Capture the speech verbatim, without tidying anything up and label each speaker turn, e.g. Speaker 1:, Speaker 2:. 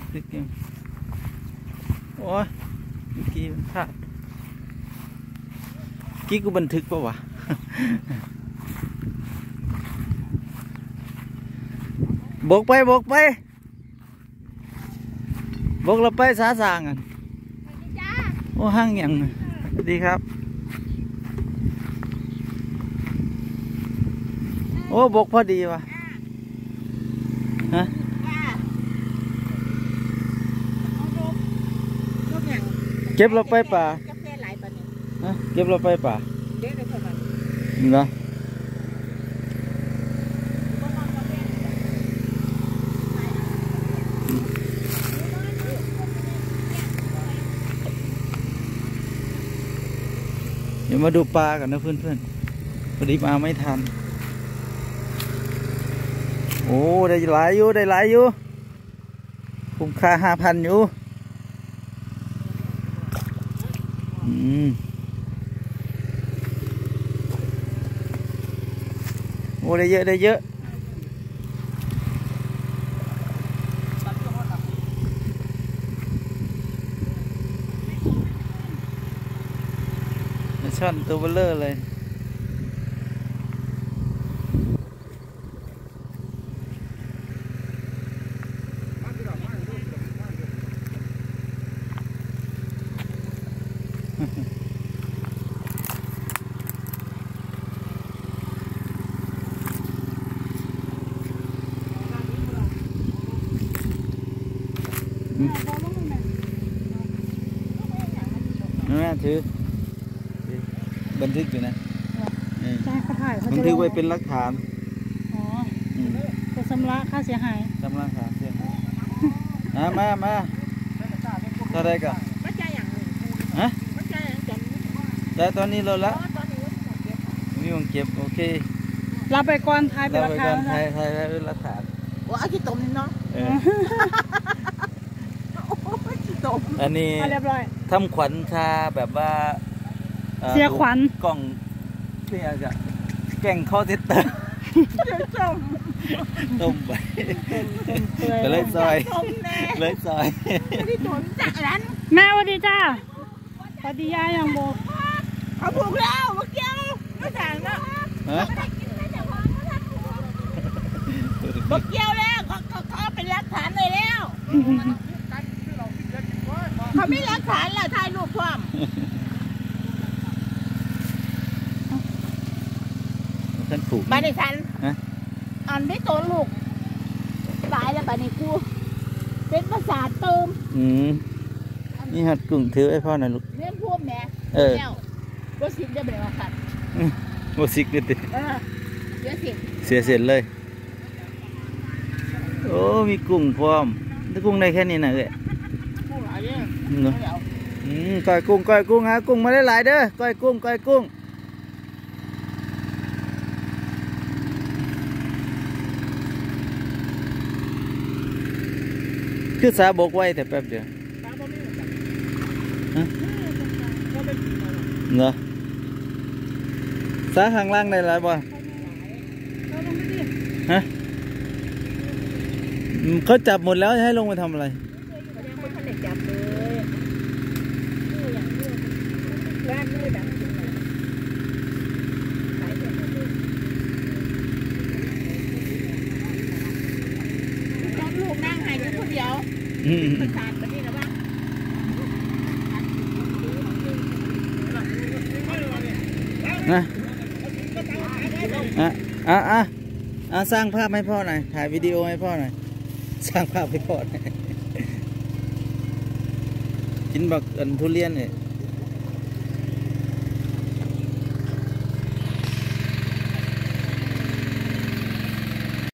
Speaker 1: ทึกยังโอ้ยเมื่อกี้มันพลาดกี้กูบันทึกป่าววะบกไปบกไปบกเราไปสาสางอ่ะโอ้ห้างอย่างดีครับโอ้บกพอดีวะฮะเก็บเราไปป่าฮะเก็บเราไปป่าเหรอเดี๋ยวมาดูปลากันนะเพื่อนๆพอดีมาไม่ทันโอ้ได้หลายอยู่ได้หลายอยู่คุ้มค่าห้าพันอยู่อืมโอ้ได้เยอะได้เยอะช่อนตัวเบลเลอร์เลยแม่ถือบันทึกอยู่นะ
Speaker 2: ใช่เขาถ่าย
Speaker 1: บันทึกไว้เป็นหลักฐาน
Speaker 2: อ๋อจะชำระค่าเสียหาย
Speaker 1: ชำระค่าเสียหายมามามาเท่าไรกันฮะแต่ตอนนี้เราละมีวงเก็บโอเค
Speaker 2: เราไปก่อนถ่ายเป็นหลักฐาน
Speaker 1: ถ่ายถ่ายเป็นหลักฐาน
Speaker 3: ว่าเอาขี้ตมนี่เนาะ
Speaker 1: อันนี้ทำขวัญชาแบบว่า
Speaker 2: เสียขวัญ
Speaker 1: กล่องนี่อาจจะแก่งข้อเซ็ตเตอร์ต้มต้มไปเลยซอยเลยซอย
Speaker 3: ที่ตุนจากร้าน
Speaker 2: แม่วันดีจ้าพอดียายยังโบ
Speaker 3: เขาผูกแล้วเมื่อกี้ไม่ต่างนะเมื่อกี้แล้วเขาเขาเป็นหลักฐานเลยแล้วเขาไม่หลักฐานแล้วถ่ายรูปความ
Speaker 1: ท่านผูก
Speaker 3: บานิชันอันไม่โตลูกตายแล้วบานิกูเป็นประสาทเติม
Speaker 1: อืมนี่หัดกลุ่มถือไอ้พ่อหน่อยลูก
Speaker 3: เรื่องพวกแม่
Speaker 1: เออ
Speaker 3: ว่าสิบจะเป็นว่าขัด
Speaker 1: ว่าสิบกันดิ
Speaker 3: เออเสียสิบ
Speaker 1: เสียเสร็จเลยโอ้มีกุ้งพร้อมแต่กุ้งได้แค่นี้นะเอ้ย
Speaker 3: กุ้งอะไรเนี่ย
Speaker 1: เนาะอืมก้อยกุ้งก้อยกุ้งฮะกุ้งมาได้หลายเด้อก้อยกุ้งก้อยกุ้งคือสาบกไว้แต่แป๊บเดียวเนาะสาข้างล่างได้หลายบ่ฮะเขาจับหมดแล้วให้ลงไปทำอะไร
Speaker 3: ลูกนั่งหายอยู่คนเดียวประสาทแบบนี้นะบ้าง
Speaker 1: นะอ่ะอ่ะอ่ะอ่ะสร้างภาพให้พ่อหน่อยถ่ายวิดีโอให้พ่อหน่อยสร้างภาพให้พ่อหน่อยกินบักอันทุเรียนเนี่ย